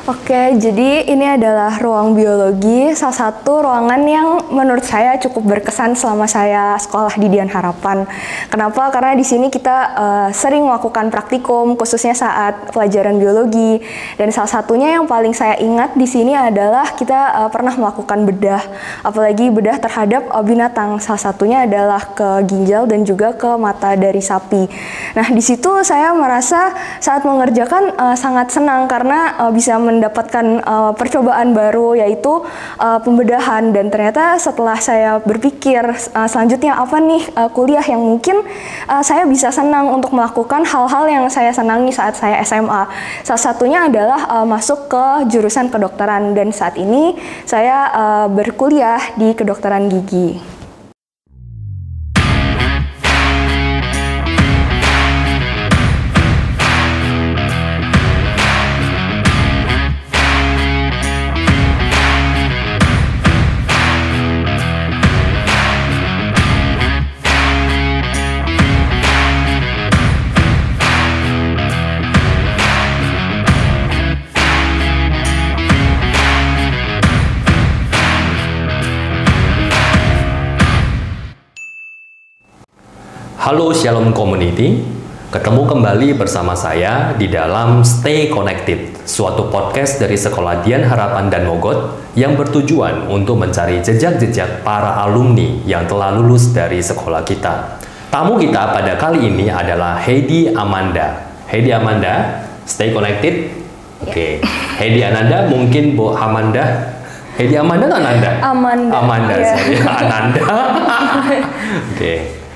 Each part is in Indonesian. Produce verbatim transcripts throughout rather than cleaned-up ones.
Oke, jadi ini adalah ruang biologi, salah satu ruangan yang menurut saya cukup berkesan selama saya sekolah di Dian Harapan. Kenapa? Karena di sini kita uh, sering melakukan praktikum, khususnya saat pelajaran biologi. Dan salah satunya yang paling saya ingat di sini adalah kita uh, pernah melakukan bedah, apalagi bedah terhadap uh, binatang. Salah satunya adalah ke ginjal dan juga ke mata dari sapi. Nah, di situ saya merasa saat mengerjakan uh, sangat senang karena uh, bisa mendapatkan uh, percobaan baru, yaitu uh, pembedahan. Dan ternyata setelah saya berpikir uh, selanjutnya apa nih uh, kuliah yang mungkin uh, saya bisa senang untuk melakukan hal-hal yang saya senangi saat saya S M A. Salah satunya adalah uh, masuk ke jurusan kedokteran, dan saat ini saya uh, berkuliah di kedokteran gigi. Halo Shalom Community, ketemu kembali bersama saya di dalam Stay Connected, suatu podcast dari Sekolah Dian Harapan dan Mogot yang bertujuan untuk mencari jejak-jejak para alumni yang telah lulus dari sekolah kita. Tamu kita pada kali ini adalah Heidi Amanda. Heidi Amanda, Stay Connected. Oke, okay. Heidi Ananda, mungkin Bu Amanda. Heidi Amanda atau Ananda? Amanda. Amanda, yeah. sorry. Ananda. Oke. Okay.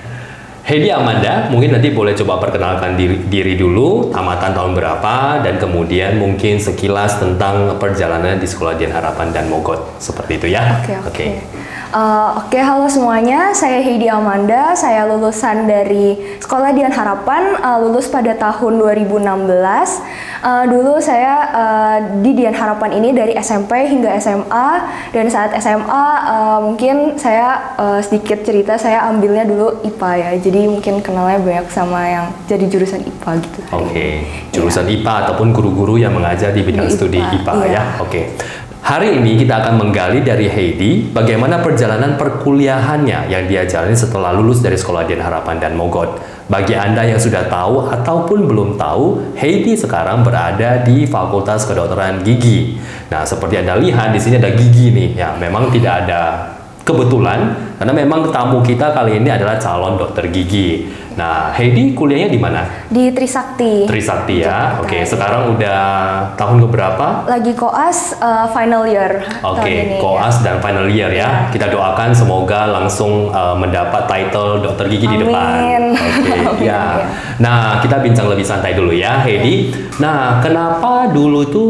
Heidi Amanda, mungkin nanti boleh coba perkenalkan diri, diri dulu, tamatan tahun berapa, dan kemudian mungkin sekilas tentang perjalanan di Sekolah Dian Harapan dan Mogot. Seperti itu ya? Oke, oke. Okay. Uh, Oke, okay, halo semuanya. Saya Heidi Amanda. Saya lulusan dari Sekolah Dian Harapan, uh, lulus pada tahun dua ribu enam belas. Uh, dulu saya uh, di Dian Harapan ini dari S M P hingga S M A, dan saat S M A uh, mungkin saya uh, sedikit cerita, saya ambilnya dulu I P A ya. Jadi mungkin kenalnya banyak sama yang jadi jurusan I P A gitu. Oke, okay. Jurusan ya. I P A ataupun guru-guru yang mengajar di bidang di studi I P A, I P A iya. Ya. Oke. Okay. Hari ini kita akan menggali dari Heidi bagaimana perjalanan perkuliahannya yang dia jalani setelah lulus dari Sekolah Dian Harapan dan Mogot. Bagi Anda yang sudah tahu ataupun belum tahu, Heidi sekarang berada di Fakultas Kedokteran Gigi. Nah, seperti Anda lihat di sini ada gigi nih. Ya, memang tidak ada kebetulan karena memang tamu kita kali ini adalah calon dokter gigi. Nah, Heidi kuliahnya di mana? Di Trisakti. Trisakti ya. Oke, okay, sekarang udah tahun keberapa? Lagi koas uh, final year. Oke, okay, koas ya. Dan final year ya. ya. Kita doakan semoga langsung uh, mendapat title dokter gigi Amin. Di depan. Oke, okay, ya. ya. Nah, kita bincang lebih santai dulu ya, Heidi. Ya. Nah, kenapa dulu tuh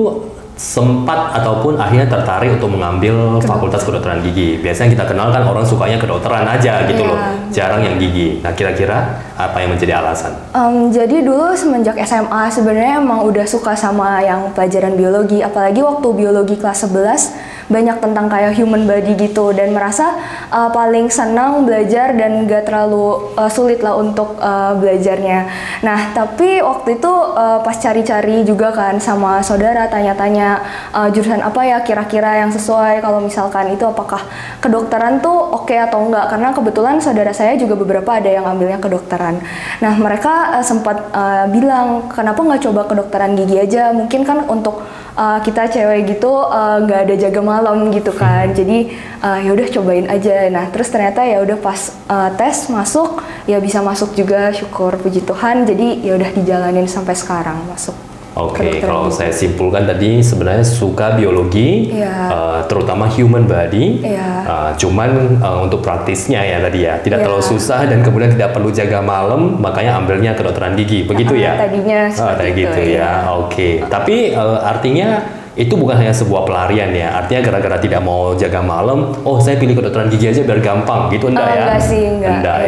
sempat ataupun akhirnya tertarik untuk mengambil Kedokteran. Fakultas Kedokteran Gigi? Biasanya kita kenal kan orang sukanya kedokteran aja gitu yeah. loh, jarang yang gigi. Nah, kira-kira apa yang menjadi alasan? Um, jadi dulu semenjak S M A sebenarnya emang udah suka sama yang pelajaran biologi, apalagi waktu biologi kelas sebelas banyak tentang kayak human body gitu, dan merasa uh, paling senang belajar dan gak terlalu uh, sulit lah untuk uh, belajarnya. Nah, tapi waktu itu uh, pas cari-cari juga kan sama saudara, tanya-tanya uh, jurusan apa ya kira-kira yang sesuai, kalau misalkan itu apakah kedokteran tuh oke okay atau enggak, karena kebetulan saudara saya juga beberapa ada yang ambilnya kedokteran. Nah, mereka uh, sempat uh, bilang kenapa nggak coba kedokteran gigi aja, mungkin kan untuk uh, kita cewek gitu nggak uh, ada jaga malam gitu kan, jadi uh, ya udah cobain aja. Nah, terus ternyata ya udah pas uh, tes masuk ya bisa masuk juga, syukur puji Tuhan, jadi ya udah dijalanin sampai sekarang masuk. Oke, okay, kalau saya simpulkan tadi sebenarnya suka biologi, yeah. uh, terutama human body, yeah. uh, cuman uh, untuk praktisnya ya tadi ya, tidak yeah. terlalu susah dan kemudian tidak perlu jaga malam, makanya ambilnya kedokteran gigi, begitu uh, ya? Tadinya seperti uh, gitu itu, ya, oke. Okay. Uh. Tapi uh, artinya itu bukan hanya sebuah pelarian ya, artinya gara-gara tidak mau jaga malam, oh saya pilih kedokteran gigi aja biar gampang gitu, enggak uh, ya? Enggak sih, enggak. Enggak ya. ya.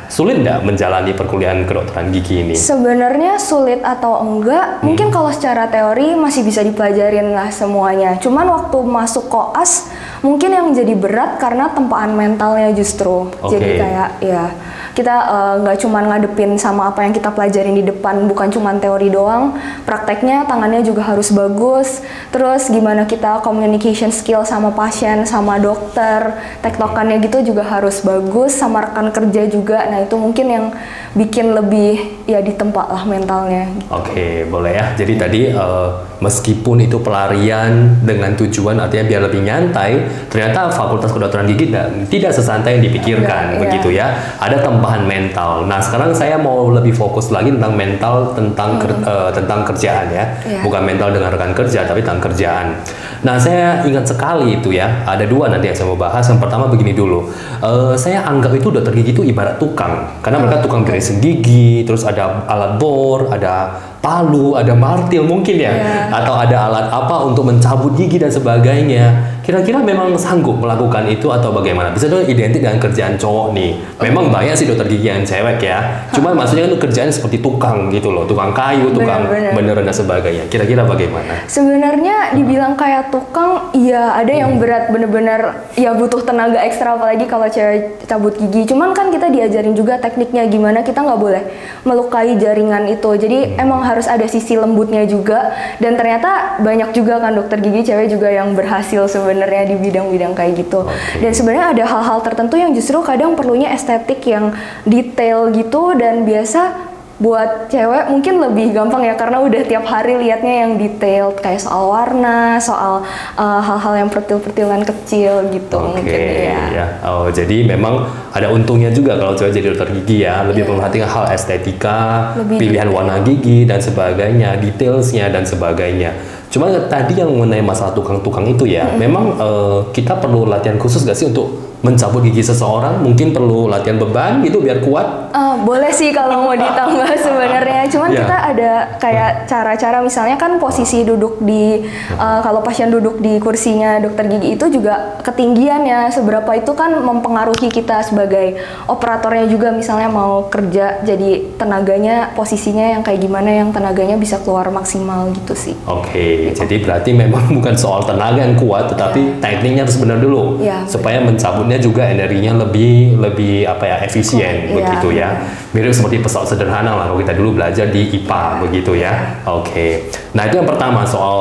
sulit nggak menjalani perkuliahan kedokteran gigi ini? Sebenarnya sulit atau enggak, hmm. mungkin kalau secara teori masih bisa dipelajarin lah semuanya. Cuman waktu masuk koas, mungkin yang jadi berat karena tempaan mentalnya justru. Okay. Jadi kayak ya kita nggak uh, cuma ngadepin sama apa yang kita pelajarin di depan, bukan cuma teori doang, prakteknya tangannya juga harus bagus. Terus gimana kita communication skill sama pasien, sama dokter, tektokannya gitu juga harus bagus, sama rekan kerja juga. Nah itu mungkin yang bikin lebih ya ditempa lah mentalnya. Oke, okay, boleh ya. Jadi tadi uh, meskipun itu pelarian dengan tujuan artinya biar lebih nyantai, ternyata Fakultas Kedokteran Gigi tidak, tidak sesantai yang dipikirkan, ya, begitu ya. Ada tempahan mental. Nah sekarang saya mau lebih fokus lagi tentang mental tentang hmm. ker, uh, tentang kerjaan ya, ya, bukan mental dengan rekan kerja tapi tentang kerjaan. Nah saya ingat sekali itu ya, ada dua nanti yang saya mau bahas. Yang pertama begini dulu, uh, saya anggap itu dokter gigi itu ibarat tukang, karena mereka tukang dressing gigi, terus ada alat bor, ada palu, ada martil mungkin ya, yeah. atau ada alat apa untuk mencabut gigi dan sebagainya. Kira-kira memang sanggup melakukan itu atau bagaimana? Bisa dong identik dengan kerjaan cowok nih. Memang okay. banyak sih dokter gigi yang cewek ya. Cuma maksudnya itu kerjaan seperti tukang gitu loh, tukang kayu, tukang beneran dan sebagainya. Kira-kira bagaimana? Sebenarnya dibilang kayak tukang, iya ada yang berat bener-bener ya butuh tenaga ekstra, apalagi kalau cewek cabut gigi. Cuman kan kita diajarin juga tekniknya gimana kita nggak boleh melukai jaringan itu. Jadi emang harus ada sisi lembutnya juga. Dan ternyata banyak juga kan dokter gigi cewek juga yang berhasil sebenarnya sebenarnya di bidang-bidang kayak gitu. Okay. Dan sebenarnya ada hal-hal tertentu yang justru kadang perlunya estetik yang detail gitu, dan biasa buat cewek mungkin lebih gampang ya karena udah tiap hari liatnya yang detail kayak soal warna, soal uh, hal-hal yang pertil-pertilan kecil gitu. Okay, mungkin ya. ya. Oh, jadi memang ada untungnya juga kalau cewek jadi dokter gigi ya, lebih yeah. memperhatikan hal estetika, lebih pilihan detail. Warna gigi dan sebagainya, detailsnya dan sebagainya. Cuma tadi yang mengenai masalah tukang-tukang itu ya, mm-hmm. memang uh, kita perlu latihan khusus gak sih untuk mencabut gigi seseorang? Mungkin perlu latihan beban gitu biar kuat? Uh, boleh sih kalau mau ditambah sebenarnya. Cuman yeah. kita ada kayak cara-cara, misalnya kan posisi duduk di, uh, kalau pasien duduk di kursinya dokter gigi itu juga ketinggian ya, seberapa itu kan mempengaruhi kita sebagai operatornya juga, misalnya mau kerja jadi tenaganya posisinya yang kayak gimana yang tenaganya bisa keluar maksimal gitu sih. Oke. Okay. Jadi berarti memang bukan soal tenaga yang kuat, tetapi yeah. tekniknya harus benar dulu, yeah, supaya betul. mencabutnya juga energinya lebih lebih apa ya efisien, oh, begitu yeah. ya. Mirip seperti pesawat sederhana lah kalau kita dulu belajar di I P A, yeah. begitu ya. Yeah. Oke. Okay. Nah itu yang pertama soal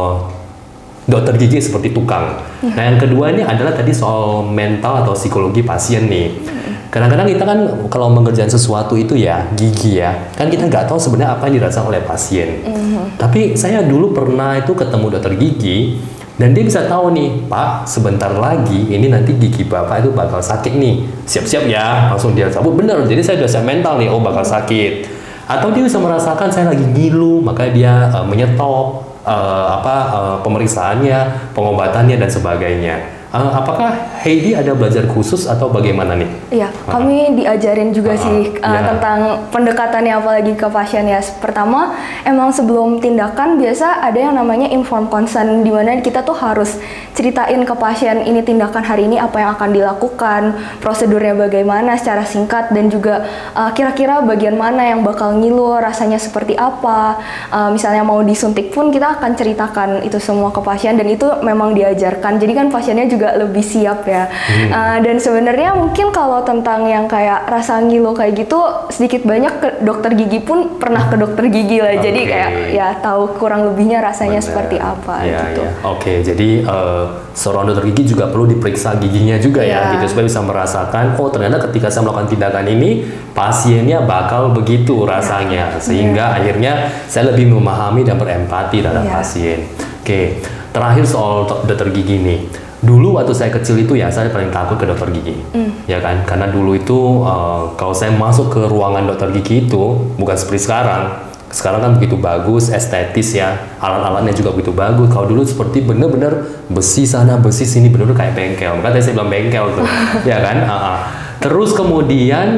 dokter gigi seperti tukang. Yeah. Nah yang kedua ini adalah tadi soal mental atau psikologi pasien nih. Kadang-kadang kita kan kalau mengerjakan sesuatu itu ya, gigi ya, kan kita nggak tahu sebenarnya apa yang dirasakan oleh pasien. Mm-hmm. Tapi saya dulu pernah itu ketemu dokter gigi, dan dia bisa tahu nih, Pak, sebentar lagi ini nanti gigi Bapak itu bakal sakit nih. Siap-siap ya, langsung dia cabut. Bener, jadi saya udah siap mental nih, oh bakal sakit. Atau dia bisa merasakan saya lagi ngilu, makanya dia uh, menyetop uh, apa uh, pemeriksaannya, pengobatannya, dan sebagainya. Uh, apakah Heidi ada belajar khusus atau bagaimana nih? Iya, uh. kami diajarin juga uh, sih uh, yeah. tentang pendekatannya apalagi ke pasien ya. Pertama, emang sebelum tindakan biasa ada yang namanya informed consent, di mana kita tuh harus ceritain ke pasien ini tindakan hari ini apa yang akan dilakukan, prosedurnya bagaimana secara singkat, dan juga uh, kira-kira bagian mana yang bakal ngilu, rasanya seperti apa. Uh, misalnya mau disuntik pun kita akan ceritakan itu semua ke pasien, dan itu memang diajarkan. Jadi kan pasiennya juga lebih siap ya. Hmm. Uh, dan sebenarnya mungkin kalau tentang yang kayak rasa ngilu kayak gitu, sedikit banyak ke dokter gigi pun pernah ke dokter gigi lah. Okay. Jadi kayak ya tahu kurang lebihnya rasanya Bener. seperti apa ya, gitu. Ya. Oke, okay, jadi uh, seorang dokter gigi juga perlu diperiksa giginya juga ya, ya gitu, supaya bisa merasakan, oh ternyata ketika saya melakukan tindakan ini pasiennya bakal begitu rasanya, ya. sehingga ya. akhirnya saya lebih memahami dan berempati terhadap ya. pasien. Oke, okay. Terakhir soal dokter gigi nih. Dulu waktu saya kecil itu ya, saya paling takut ke dokter gigi, mm. ya kan? Karena dulu itu uh, kalau saya masuk ke ruangan dokter gigi itu bukan seperti sekarang. Sekarang kan begitu bagus, estetis ya, alat-alatnya juga begitu bagus. Kalau dulu seperti bener-bener besi sana, besi sini, bener-bener kayak bengkel. Makanya saya bilang bengkel tuh, ya kan? Uh-uh. Terus kemudian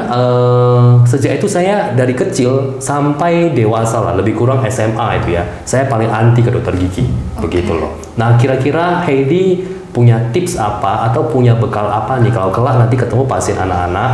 uh, sejak itu saya dari kecil sampai dewasa lah, lebih kurang S M A itu ya, saya paling anti ke dokter gigi, okay. begitu loh. Nah kira-kira Heidi punya tips apa atau punya bekal apa nih kalau kelak nanti ketemu pasien anak-anak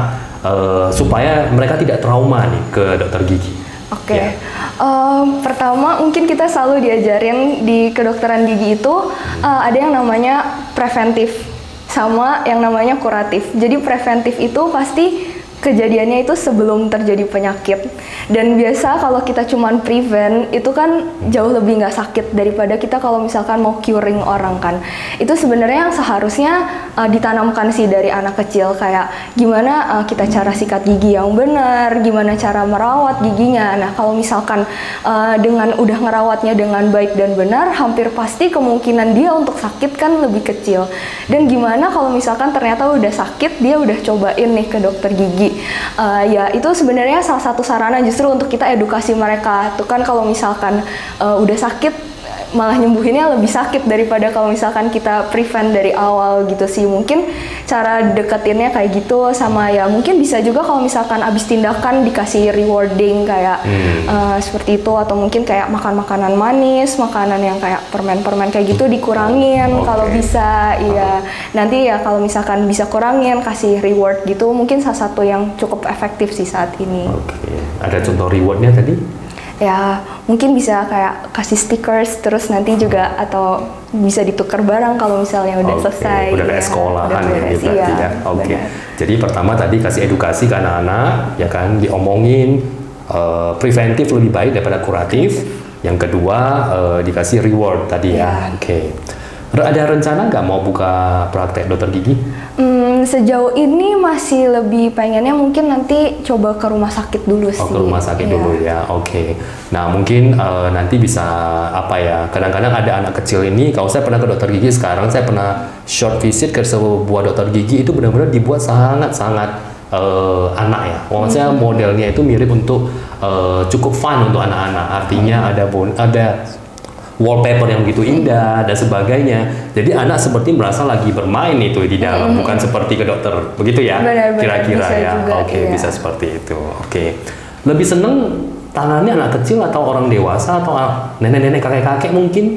uh, supaya mereka tidak trauma nih ke dokter gigi? Oke, okay. ya. um, pertama mungkin kita selalu diajarin di kedokteran gigi itu uh, ada yang namanya preventif sama yang namanya kuratif. Jadi preventif itu pasti kejadiannya itu sebelum terjadi penyakit. Dan biasa kalau kita cuman prevent itu kan jauh lebih nggak sakit daripada kita kalau misalkan mau curing orang kan. Itu sebenarnya yang seharusnya uh, ditanamkan sih dari anak kecil, kayak gimana uh, kita cara sikat gigi yang benar, gimana cara merawat giginya. Nah kalau misalkan uh, dengan udah ngerawatnya dengan baik dan benar, hampir pasti kemungkinan dia untuk sakit kan lebih kecil. Dan gimana kalau misalkan ternyata udah sakit, dia udah cobain nih ke dokter gigi. Uh, ya itu sebenarnya salah satu sarana justru untuk kita edukasi mereka. Tuh kan kalau misalkan uh, udah sakit malah nyembuhinnya lebih sakit daripada kalau misalkan kita prevent dari awal gitu sih. Mungkin cara deketinnya kayak gitu, sama ya mungkin bisa juga kalau misalkan abis tindakan dikasih rewarding kayak hmm. uh, seperti itu, atau mungkin kayak makan makanan manis, makanan yang kayak permen-permen kayak gitu dikurangin okay. kalau bisa. Iya, nanti ya kalau misalkan bisa kurangin kasih reward gitu, mungkin salah satu yang cukup efektif sih saat ini. Oke, okay. Ada contoh rewardnya tadi? Ya mungkin bisa kayak kasih stickers, terus nanti juga atau bisa ditukar barang kalau misalnya udah okay. selesai. Udah kayak ya, sekolahan udah ya, gitu iya, ya. Oke. Okay. Jadi pertama tadi kasih edukasi ke anak-anak, ya kan, diomongin uh, preventif lebih baik daripada kuratif. Yang kedua uh, dikasih reward tadi ya. ya. Oke. Okay. Ada rencana nggak mau buka praktek dokter gigi? Hmm, sejauh ini masih lebih pengennya mungkin nanti coba ke rumah sakit dulu sih. Oh, ke rumah sakit yeah. dulu ya, oke. Okay. Nah mungkin uh, nanti bisa apa ya, kadang-kadang ada anak kecil ini, kalau saya pernah ke dokter gigi sekarang, saya pernah short visit ke sebuah dokter gigi, itu benar-benar dibuat sangat-sangat uh, anak ya. Maksudnya mm-hmm. modelnya itu mirip untuk uh, cukup fun untuk anak-anak, artinya mm-hmm. ada bon ada wallpaper yang begitu indah dan sebagainya. Jadi anak seperti merasa lagi bermain itu di dalam, mm-hmm. bukan seperti ke dokter, begitu ya? Kira-kira ya. Oke, okay, iya. Bisa seperti itu. Oke. Okay. Lebih seneng tangannya anak kecil atau orang dewasa atau nenek-nenek, kakek-kakek mungkin?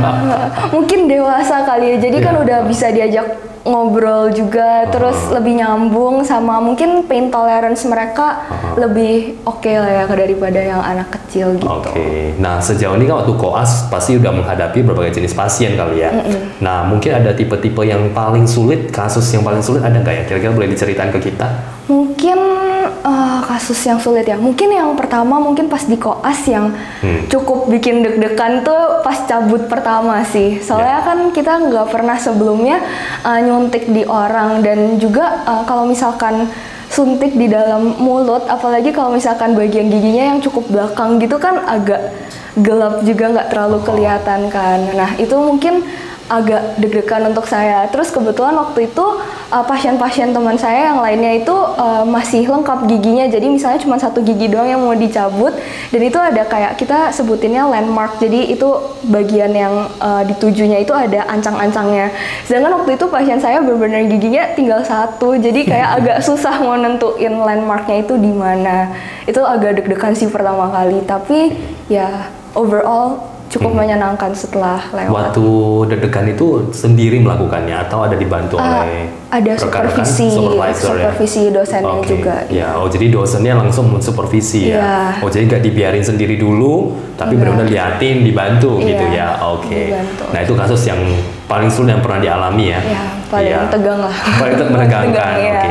Mungkin dewasa kali ya. Jadi yeah. kan udah bisa diajak ngobrol juga, uh-huh. terus lebih nyambung, sama mungkin pain tolerance mereka uh-huh. lebih oke okay lah ya daripada yang anak kecil gitu. Oke, okay. Nah sejauh ini kan waktu koas pasti udah menghadapi berbagai jenis pasien kali ya. Mm-mm. Nah mungkin ada tipe-tipe yang paling sulit, kasus yang paling sulit ada nggak ya? Kira-kira boleh diceritain ke kita? Mungkin uh, kasus yang sulit ya, mungkin yang pertama mungkin pas di koas yang hmm. cukup bikin deg-degan tuh pas cabut pertama sih. Soalnya yeah. kan kita nggak pernah sebelumnya uh, nyuntik di orang, dan juga uh, kalau misalkan suntik di dalam mulut, apalagi kalau misalkan bagian giginya yang cukup belakang gitu kan agak gelap juga, nggak terlalu kelihatan kan. Nah itu mungkin agak deg-degan untuk saya. Terus kebetulan waktu itu uh, pasien-pasien teman saya yang lainnya itu uh, masih lengkap giginya, jadi misalnya cuma satu gigi doang yang mau dicabut, dan itu ada kayak kita sebutinnya landmark, jadi itu bagian yang uh, ditujunya itu ada ancang-ancangnya. Sedangkan waktu itu pasien saya benar-benar giginya tinggal satu, jadi kayak agak susah mau nentuin landmarknya itu di mana. Itu agak deg-degan sih pertama kali, tapi ya overall cukup hmm. menyenangkan setelah lewat. Waktu deg-degan itu sendiri melakukannya atau ada dibantu uh, oleh ada supervisi, supervisi ya? Dosennya okay. juga. Ya, oh jadi dosennya langsung mensupervisi ya. Yeah. Oh jadi nggak dibiarin sendiri dulu, tapi yeah. benar-benar liatin, dibantu yeah. gitu ya. Oke. Okay. Nah itu kasus yang paling sulit yang pernah dialami ya. Yeah, paling yeah. tegang lah. Paling menegangkan. Oke. Okay.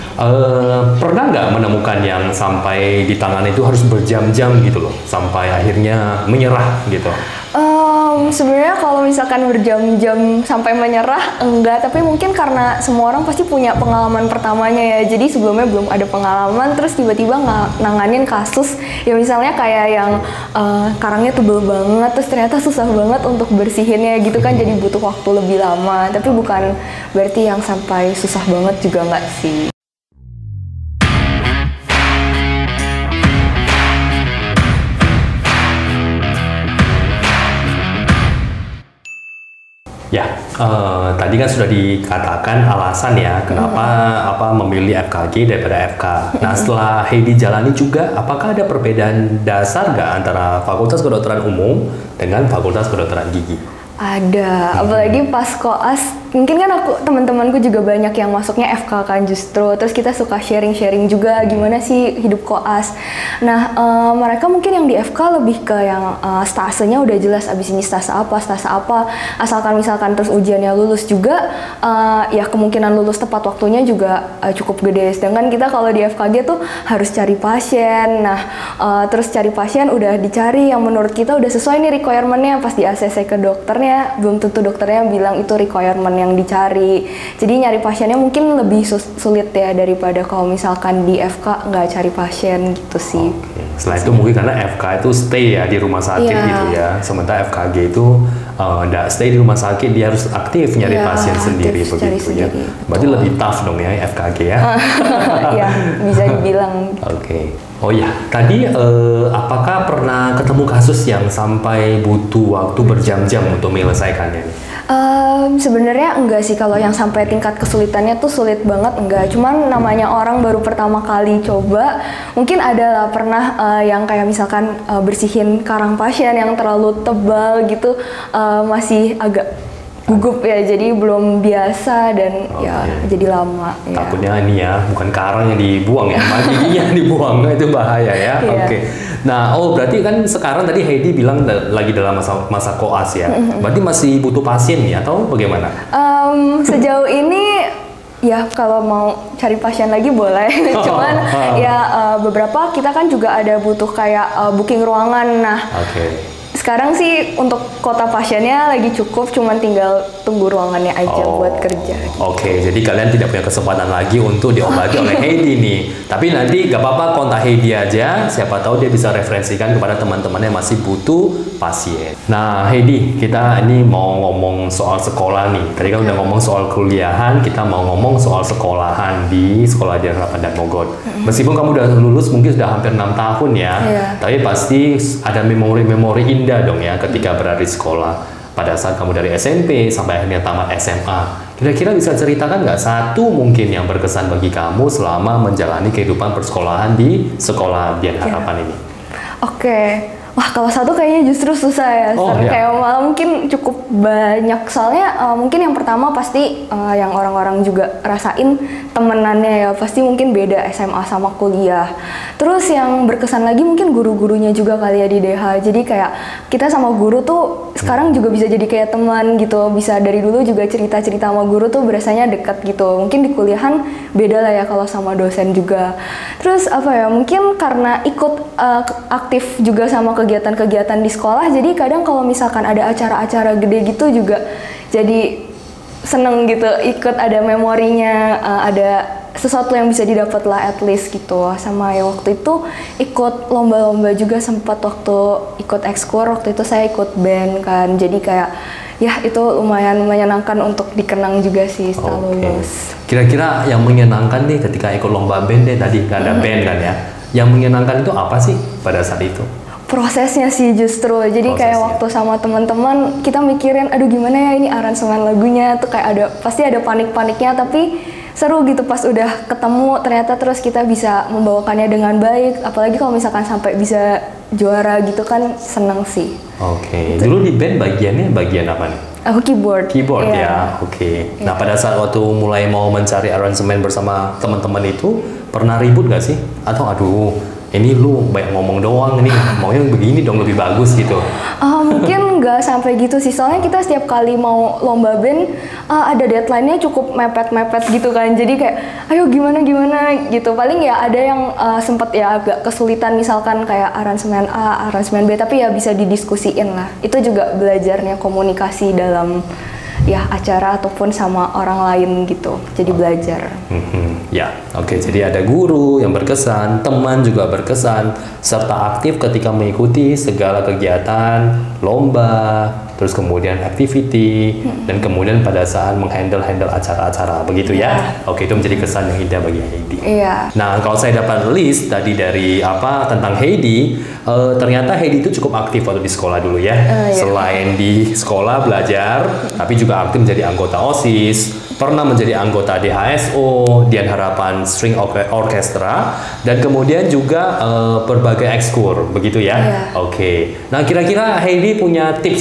Uh, pernah nggak menemukan yang sampai di tangan itu harus berjam-jam gitu loh, sampai akhirnya menyerah gitu? Um, sebenarnya kalau misalkan berjam-jam sampai menyerah enggak, tapi mungkin karena semua orang pasti punya pengalaman pertamanya ya, jadi sebelumnya belum ada pengalaman, terus tiba-tiba nggak nanganin kasus ya misalnya kayak yang uh, karangnya tebel banget, terus ternyata susah banget untuk bersihinnya gitu kan, jadi butuh waktu lebih lama, tapi bukan berarti yang sampai susah banget juga nggak sih. Ya, uh, tadi kan sudah dikatakan alasan ya kenapa hmm. apa memilih F K G daripada F K. Nah, setelah Heidi jalani juga, apakah ada perbedaan dasar nggak antara Fakultas Kedokteran Umum dengan Fakultas Kedokteran Gigi? Ada, apalagi pas koas, mungkin kan aku teman-temanku juga banyak yang masuknya F K kan justru, terus kita suka sharing-sharing juga gimana sih hidup koas. Nah uh, mereka mungkin yang di F K lebih ke yang uh, stasenya udah jelas, abis ini stase apa, stase apa, asalkan misalkan terus ujiannya lulus juga, uh, ya kemungkinan lulus tepat waktunya juga uh, cukup gede. Sedangkan kita kalau di F K G tuh harus cari pasien, nah uh, terus cari pasien udah dicari yang menurut kita udah sesuai nih requirement-nya, pas di A C C ke dokternya belum tentu dokternya bilang itu requirement yang dicari. Jadi nyari pasiennya mungkin lebih sulit ya daripada kalau misalkan di F K nggak cari pasien gitu sih. Oke. Setelah itu mungkin karena F K itu stay ya di rumah sakit yeah. gitu ya. Sementara F K G itu nggak uh, stay di rumah sakit, dia harus aktif nyari yeah, pasien sendiri begitu ya. Sendiri. Berarti oh. lebih tough dong ya F K G ya. Iya, bisa dibilang. Oke. Okay. Oh ya, tadi eh, apakah pernah ketemu kasus yang sampai butuh waktu berjam-jam untuk menyelesaikannya? Um, Sebenarnya enggak sih, kalau yang sampai tingkat kesulitannya tuh sulit banget enggak. Cuman namanya orang baru pertama kali coba, mungkin ada lah pernah uh, yang kayak misalkan uh, bersihin karang pasien yang terlalu tebal gitu, uh, masih agak gugup ya, jadi belum biasa dan okay. ya jadi lama. Takutnya ya. ini ya, bukan karang yang dibuang ya, giginya yang dibuang, itu bahaya ya. Oke. Okay. Nah, oh berarti kan sekarang tadi Heidi bilang da lagi dalam masa masa koas ya. Berarti masih butuh pasien nih atau bagaimana? Um, sejauh ini ya kalau mau cari pasien lagi boleh. Cuman oh, oh. ya uh, beberapa kita kan juga ada butuh kayak uh, booking ruangan. Nah. Okay. Sekarang sih untuk kota pasiennya lagi cukup, cuman tinggal tunggu ruangannya aja oh, buat kerja. Gitu. Oke, okay. Jadi kalian tidak punya kesempatan lagi untuk diobati oleh Heidi nih. Tapi nanti gak apa-apa, kontak Heidi aja. Siapa tahu dia bisa referensikan kepada teman-teman yang masih butuh pasien. Nah, Heidi, kita ini mau ngomong soal sekolah nih. Tadi kan udah ngomong soal kuliahan, kita mau ngomong soal sekolahan di Sekolah Dian Harapan dan Mogot. Meskipun kamu udah lulus mungkin sudah hampir enam tahun ya, yeah. tapi pasti ada memori-memori indah dong ya ketika berada di sekolah pada saat kamu dari S M P sampai akhirnya tamat S M A. Kira-kira bisa ceritakan nggak satu mungkin yang berkesan bagi kamu selama menjalani kehidupan persekolahan di Sekolah Dian Harapan ini? Oke, okay. Wah kalau satu kayaknya justru susah ya, oh, iya. kayak malah mungkin cukup banyak. Soalnya uh, mungkin yang pertama pasti uh, yang orang-orang juga rasain temenannya ya, pasti mungkin beda S M A sama kuliah. Terus yang berkesan lagi mungkin guru-gurunya juga kali ya di D H. Jadi kayak kita sama guru tuh sekarang juga bisa jadi kayak teman gitu. Bisa dari dulu juga cerita-cerita sama guru tuh berasanya dekat gitu. Mungkin di kuliahan beda lah ya kalau sama dosen juga. Terus apa ya, mungkin karena ikut uh, aktif juga sama kegiatan-kegiatan di sekolah, jadi kadang kalau misalkan ada acara-acara gede gitu juga jadi seneng gitu, ikut ada memorinya, uh, ada sesuatu yang bisa didapat lah at least gitu. Sama ya waktu itu ikut lomba-lomba juga, sempat waktu ikut ekskur, waktu itu saya ikut band kan, jadi kayak ya itu lumayan menyenangkan untuk dikenang juga sih setelah okay. lulus. Kira-kira yang menyenangkan nih ketika ikut lomba band deh, tadi kan ada mm-hmm. band kan ya, yang menyenangkan itu apa sih pada saat itu? Prosesnya sih justru, jadi Prosesnya. kayak waktu sama teman-teman kita mikirin, aduh gimana ya ini aransemen lagunya tuh, kayak ada pasti ada panik-paniknya, tapi seru gitu pas udah ketemu ternyata terus kita bisa membawakannya dengan baik, apalagi kalau misalkan sampai bisa juara gitu kan seneng sih. Oke, okay. Gitu. Dulu di band bagiannya bagian apa nih? Aku keyboard. Keyboard yeah. ya, oke. Okay. Yeah. Nah pada saat waktu mulai mau mencari aransemen bersama teman-teman itu pernah ribut gak sih? Atau aduh ini lu banyak ngomong doang nih, maunya begini dong lebih bagus gitu. Uh, mungkin nggak sampai gitu sih, soalnya kita setiap kali mau lomba band uh, ada deadline-nya cukup mepet-mepet gitu kan, jadi kayak ayo gimana gimana gitu. Paling ya ada yang uh, sempet ya agak kesulitan, misalkan kayak aransemen A, aransemen B, tapi ya bisa didiskusiin lah. Itu juga belajarnya komunikasi dalam ya acara ataupun sama orang lain gitu, jadi belajar. Mm-hmm. Ya, oke. Okay. Jadi ada guru yang berkesan, teman juga berkesan, serta aktif ketika mengikuti segala kegiatan, lomba, terus kemudian activity, hmm. dan kemudian pada saat menghandle-handle acara-acara, begitu ya? ya? Oke, itu menjadi kesan yang indah bagi Heidi. Iya. Nah, kalau saya dapat list tadi dari apa tentang Heidi, uh, ternyata Heidi itu cukup aktif waktu di sekolah dulu ya. Uh, iya. Selain di sekolah belajar, tapi juga aktif menjadi anggota OSIS, pernah menjadi anggota D H S O, Dian Harapan String Orchestra, dan kemudian juga uh, berbagai ekskur, begitu ya? Yeah. Oke. Okay. Nah, kira-kira Heidi punya tips nggak kepada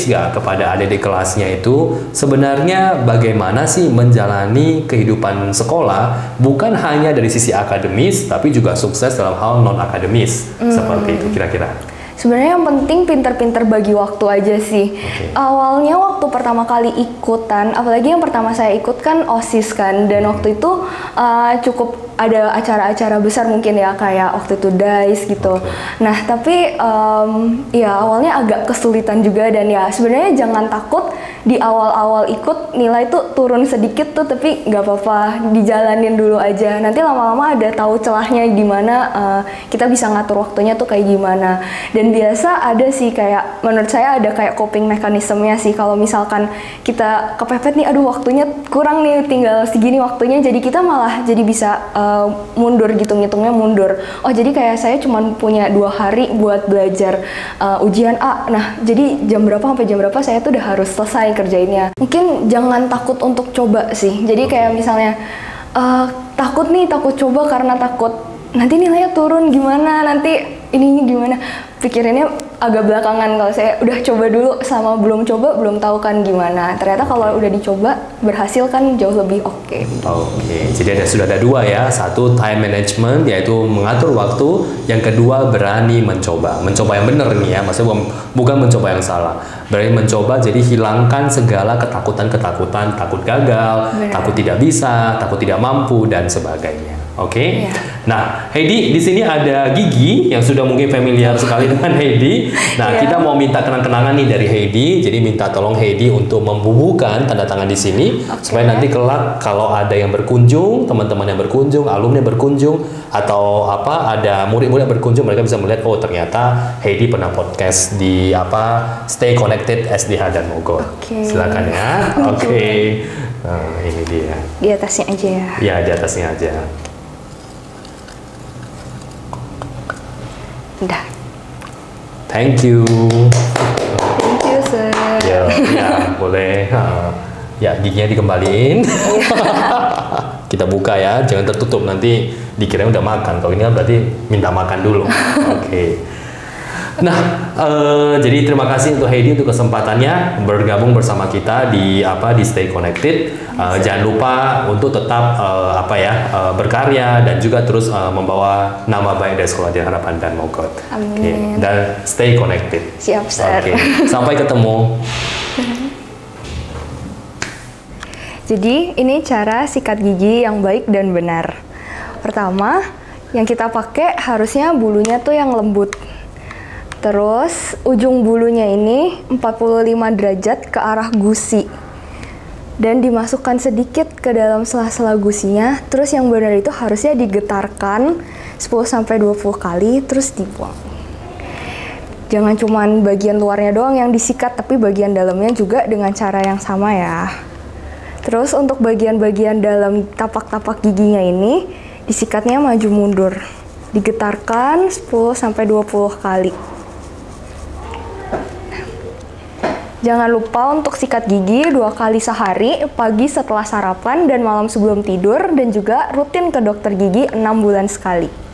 kepada adik-adik kelasnya itu sebenarnya bagaimana sih menjalani kehidupan sekolah bukan hanya dari sisi akademis tapi juga sukses dalam hal non akademis hmm. seperti itu kira-kira. Sebenarnya yang penting pinter-pinter bagi waktu aja sih. Okay. Awalnya waktu pertama kali ikutan, apalagi yang pertama saya ikut kan OSIS kan, dan waktu itu uh, cukup ada acara-acara besar mungkin ya, kayak waktu itu D A I S gitu. Okay. Nah tapi um, ya awalnya agak kesulitan juga, dan ya sebenarnya jangan takut di awal-awal ikut nilai tuh turun sedikit tuh, tapi nggak apa-apa, dijalanin dulu aja. Nanti lama-lama ada tahu celahnya gimana, uh, kita bisa ngatur waktunya tuh kayak gimana. Dan biasa ada sih kayak, menurut saya ada kayak coping mekanismenya sih. Kalau misalkan kita kepepet nih, aduh waktunya kurang nih, tinggal segini waktunya, jadi kita malah jadi bisa uh, mundur gitu, ngitungnya mundur. Oh jadi kayak saya cuma punya dua hari buat belajar uh, ujian A. Nah jadi jam berapa sampai jam berapa saya tuh udah harus selesai kerjainnya. Mungkin jangan takut untuk coba sih. Jadi kayak misalnya uh, takut nih, takut coba karena takut nanti nilainya turun gimana, nanti ininya gimana. Pikirannya agak belakangan. Kalau saya udah coba dulu sama belum coba, belum tahu kan gimana. Ternyata kalau udah dicoba berhasil kan jauh lebih oke. Okay. Oke, okay. Jadi ada sudah ada dua ya. Satu time management, yaitu mengatur waktu. Yang kedua berani mencoba. Mencoba yang benar nih ya, maksudnya bukan, bukan mencoba yang salah. Berani mencoba, jadi hilangkan segala ketakutan-ketakutan, takut gagal, benar. Takut tidak bisa, takut tidak mampu dan sebagainya. Oke, okay? Iya. Nah, Heidi di sini ada Gigi yang sudah mungkin familiar sekali dengan Heidi. Nah, iya. Kita mau minta kenang-kenangan nih dari Heidi. Jadi minta tolong Heidi untuk membubuhkan tanda tangan di sini, okay. Supaya nanti kelak kalau ada yang berkunjung, teman-teman yang berkunjung, alumni berkunjung, atau apa ada murid-murid yang berkunjung, mereka bisa melihat oh ternyata Heidi pernah podcast di apa Stay Connected S D H dan Mogot. Okay. Silakan ya. Oke. Okay. Nah, ini dia. Di atasnya aja ya. Ya, di atasnya aja. Udah. Thank you. Thank you, sir. Ya, ya boleh. Uh, ya, giginya dikembaliin. Kita buka ya, jangan tertutup, nanti dikira udah makan. Kalau ini kan berarti minta makan dulu. Oke. Okay. Nah, uh, jadi terima kasih untuk Heidi untuk kesempatannya bergabung bersama kita di apa di Stay Connected. Uh, jangan lupa untuk tetap uh, apa ya uh, berkarya dan juga terus uh, membawa nama baik dari Sekolah Dian Harapan dan Mogot. Amin. Okay. Dan stay connected. Siap, sir. Oke. Okay. Sampai ketemu. Jadi ini cara sikat gigi yang baik dan benar. Pertama, yang kita pakai harusnya bulunya tuh yang lembut. Terus ujung bulunya ini empat puluh lima derajat ke arah gusi. Dan dimasukkan sedikit ke dalam sela-sela gusinya. Terus yang benar itu harusnya digetarkan sepuluh sampai dua puluh kali terus dibuang. Jangan cuma bagian luarnya doang yang disikat, tapi bagian dalamnya juga dengan cara yang sama ya. Terus untuk bagian-bagian dalam tapak-tapak giginya ini disikatnya maju mundur. Digetarkan sepuluh sampai dua puluh kali. Jangan lupa untuk sikat gigi dua kali sehari, pagi setelah sarapan dan malam sebelum tidur, dan juga rutin ke dokter gigi enam bulan sekali.